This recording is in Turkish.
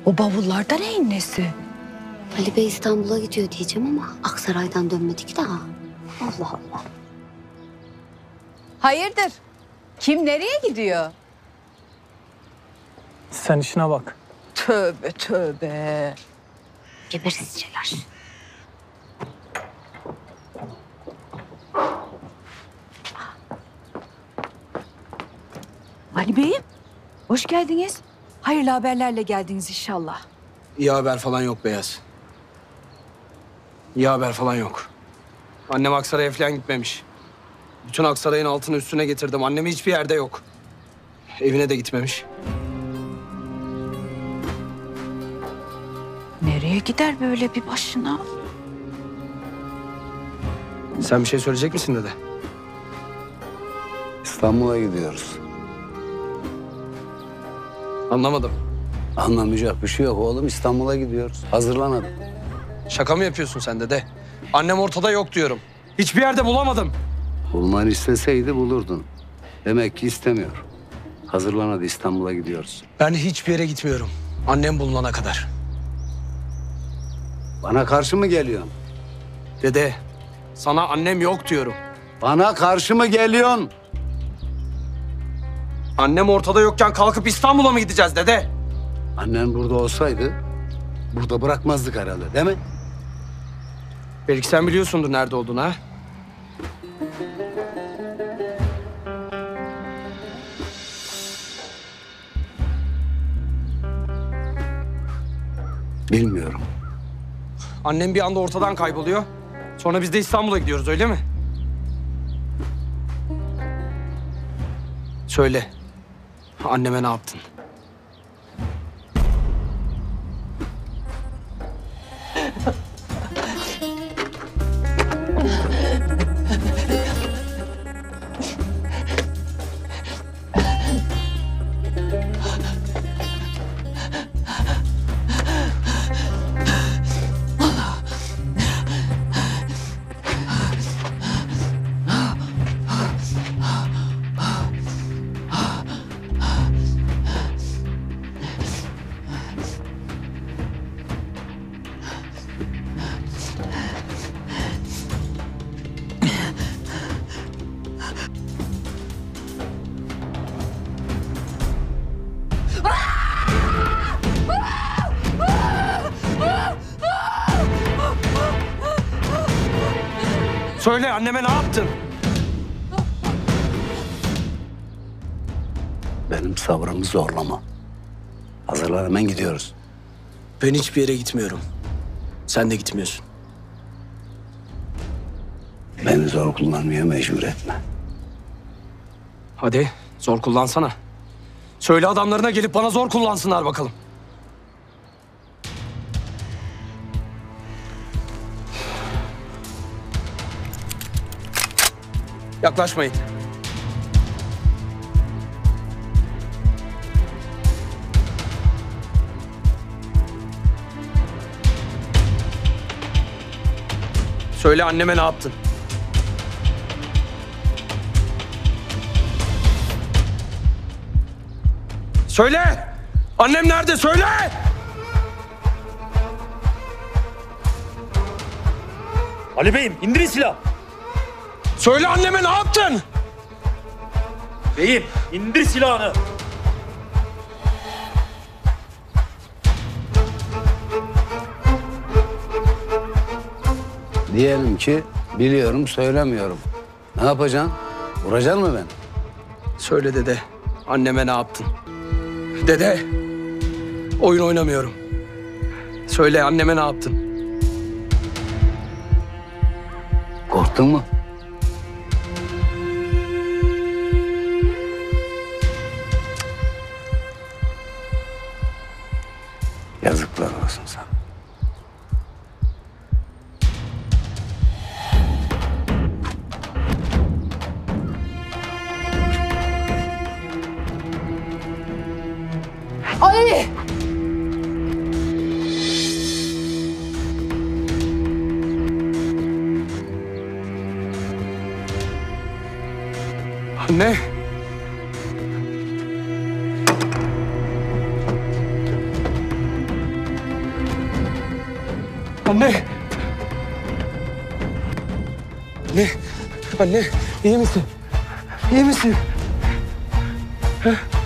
O bavullarda neyin nesi? Ali Bey İstanbul'a gidiyor diyeceğim ama Aksaray'dan dönmedi ki daha. Allah Allah. Hayırdır? Kim nereye gidiyor? Sen işine bak. Tövbe tövbe. Geberizceler. Ali Bey'im, hoş geldiniz. Hayırlı haberlerle geldiniz inşallah. İyi haber falan yok Beyaz. İyi haber falan yok. Annem Aksaray'a falan gitmemiş. Bütün Aksaray'ın altını üstüne getirdim. Annem hiçbir yerde yok. Evine de gitmemiş. Nereye gider böyle bir başına? Sen bir şey söyleyecek misin dede? İstanbul'a gidiyoruz. Anlamadım. Anlamayacak bir şey yok oğlum. İstanbul'a gidiyoruz. Hazırlan hadi. Şaka mı yapıyorsun sen dede? Annem ortada yok diyorum. Hiçbir yerde bulamadım. Bulmanı isteseydi bulurdun. Demek ki istemiyor. Hazırlan hadi, İstanbul'a gidiyoruz. Ben hiçbir yere gitmiyorum. Annem bulunana kadar. Bana karşı mı geliyorsun? Dede, sana annem yok diyorum. Bana karşı mı geliyorsun? Annem ortada yokken kalkıp İstanbul'a mı gideceğiz dede? Annen burada olsaydı burada bırakmazdık herhalde, değil mi? Belki sen biliyorsundur nerede olduğunu ha? Bilmiyorum. Annem bir anda ortadan kayboluyor. Sonra biz de İstanbul'a gidiyoruz öyle mi? Söyle. Anneme ne yaptın? Söyle anneme ne yaptın? Benim sabrımı zorlama. Hazırlan, hemen gidiyoruz. Ben hiçbir yere gitmiyorum. Sen de gitmiyorsun. Beni zor kullanmaya mecbur etme. Hadi zor kullansana. Söyle adamlarına gelip bana zor kullansınlar bakalım. Yaklaşmayın. Söyle anneme ne yaptın? Söyle! Annem nerede? Söyle! Ali Bey'im indirin silah. Söyle anneme ne yaptın? Beyim indir silahını. Diyelim ki biliyorum, söylemiyorum. Ne yapacaksın? Vuracaksın mı beni? Söyle dede. Anneme ne yaptın? Dede. Oyun oynamıyorum. Söyle anneme ne yaptın? Korktun mu? Yazıklar olsun sana. Ay! Anne. Anne! Anne! Anne! İyi misin? İyi misin? Heh.